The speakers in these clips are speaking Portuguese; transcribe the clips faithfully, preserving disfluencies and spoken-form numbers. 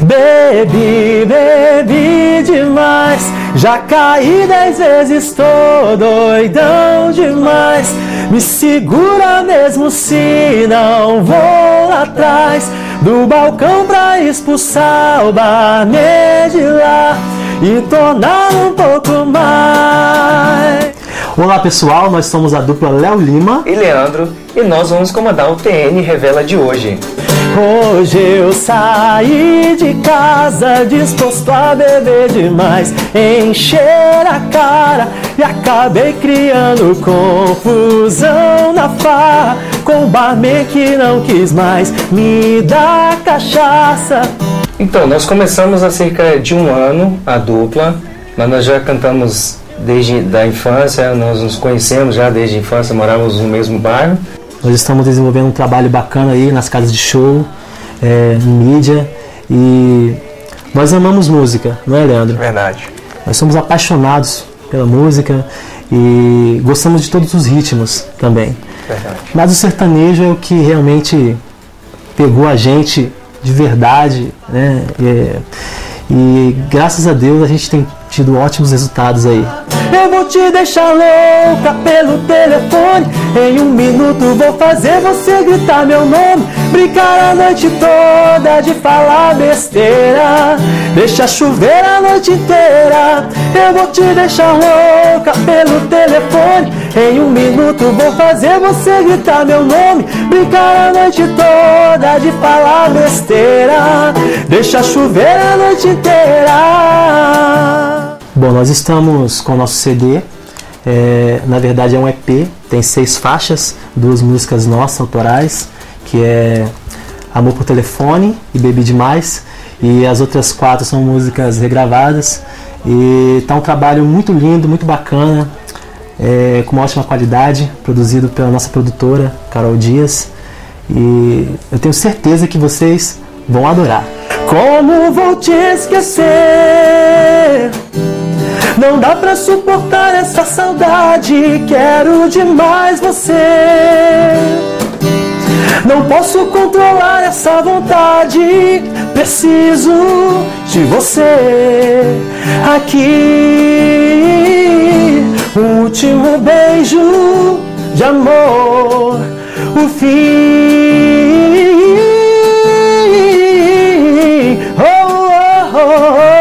Bebi, bebi demais, já caí dez vezes, tô doidão demais. Me segura mesmo se não vou lá atrás do balcão pra expulsar o barman de lá e tornar um pouco mais. Olá pessoal, nós somos a dupla Léo Lima e Leandro e nós vamos comandar o T N Revela de hoje. Hoje eu saí de casa disposto a beber demais, encher a cara e acabei criando confusão na farra com o barman que não quis mais me dar cachaça. Então, nós começamos há cerca de um ano a dupla, mas nós já cantamos desde da infância, nós nos conhecemos já desde a infância, morávamos no mesmo bairro. Nós estamos desenvolvendo um trabalho bacana aí nas casas de show, é, mídia, e nós amamos música, não é, Leandro? Verdade. Nós somos apaixonados pela música e gostamos de todos os ritmos também. Verdade. Mas o sertanejo é o que realmente pegou a gente de verdade, né? E, e graças a Deus a gente tem tido ótimos resultados aí. Eu vou te deixar louca pelo telefone, em um minuto vou fazer você gritar meu nome, brincar a noite toda de falar besteira, deixa chover a noite inteira. Eu vou te deixar louca pelo telefone, em um minuto vou fazer você gritar meu nome, brincar a noite toda de falar besteira, deixa chover a noite inteira. Bom, nós estamos com o nosso C D, é, na verdade é um E P, tem seis faixas, duas músicas nossas, autorais, que é Amor por Telefone e Bebi Demais, e as outras quatro são músicas regravadas, e tá um trabalho muito lindo, muito bacana, é, com uma ótima qualidade, produzido pela nossa produtora, Carol Dias, e eu tenho certeza que vocês vão adorar. Como vou te esquecer? Não dá pra suportar essa saudade, quero demais você. Não posso controlar essa vontade, preciso de você. Aqui, o último beijo de amor, o fim. Oh, oh, oh, oh.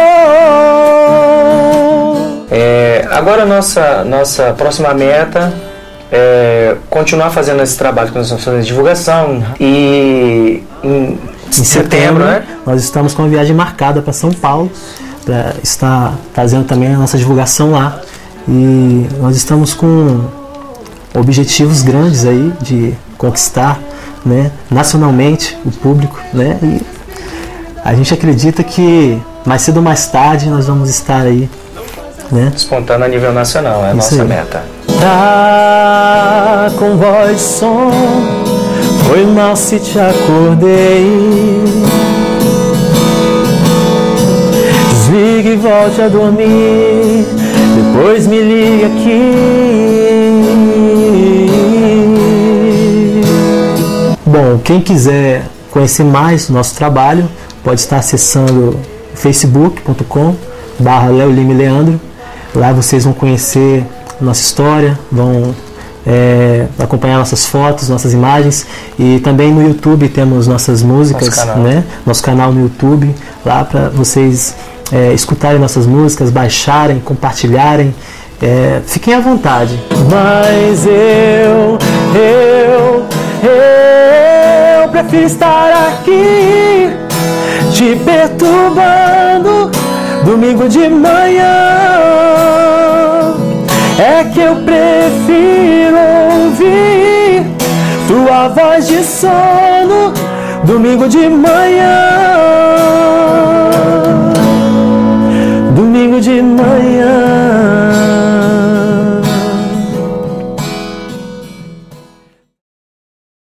Agora nossa, nossa próxima meta é continuar fazendo esse trabalho que nós estamos fazendo de divulgação, e em, em setembro, setembro, né? Nós estamos com uma viagem marcada para São Paulo, para estar fazendo também a nossa divulgação lá, e nós estamos com objetivos grandes aí de conquistar, né, nacionalmente o público, né, e a gente acredita que mais cedo ou mais tarde nós vamos estar aí, né, despontando a nível nacional, é a nossa meta. Tá com voz e som, foi mal se te acordei. Desligue e volte a dormir, depois me liga aqui. Bom, quem quiser conhecer mais o nosso trabalho, pode estar acessando facebook ponto com barra Léo Lima e Leandro. Lá vocês vão conhecer nossa história, vão é, acompanhar nossas fotos, nossas imagens, e também no YouTube temos nossas músicas, nosso canal, né? Nosso canal no YouTube, lá para vocês é, escutarem nossas músicas, baixarem, compartilharem, é, fiquem à vontade. Mas eu, eu, eu prefiro estar aqui te perturbando domingo de manhã. É que eu prefiro ouvir tua voz de sono domingo de manhã.